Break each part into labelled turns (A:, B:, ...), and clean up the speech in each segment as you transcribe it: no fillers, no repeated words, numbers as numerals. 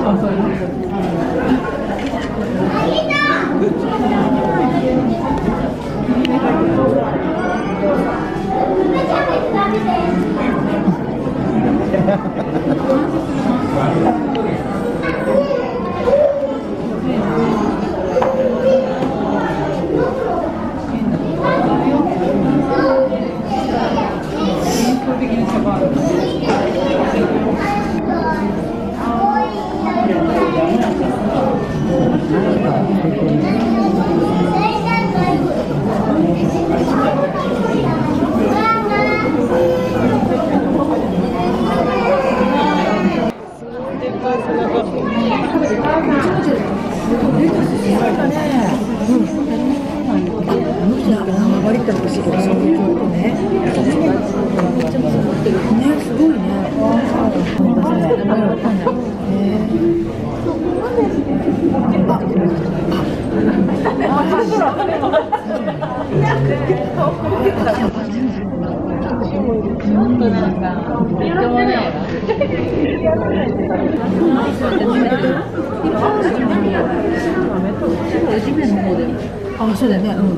A: あ、そうだよね。うん。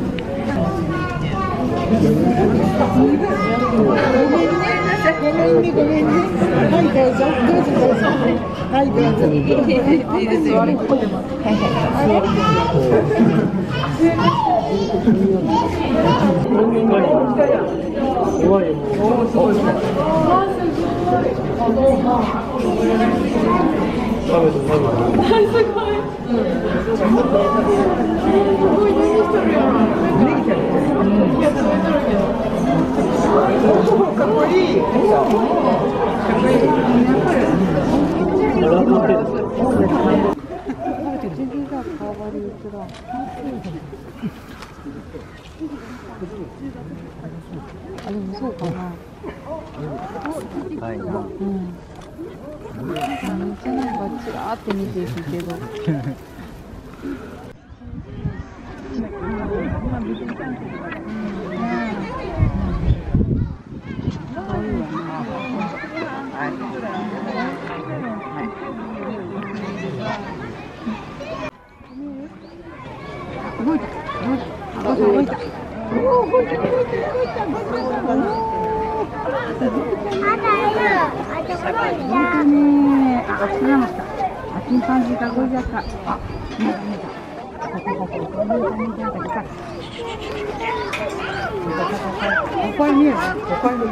A: ごめんね。はい、どうぞ。どうぞどうぞ。はい、どうぞ。いいですよ。はいはい。かっこいい。あ、でもそうかな。はい。うん。めっちゃなんかちらーって見ていくけど。動いた。動いた。ここに見える。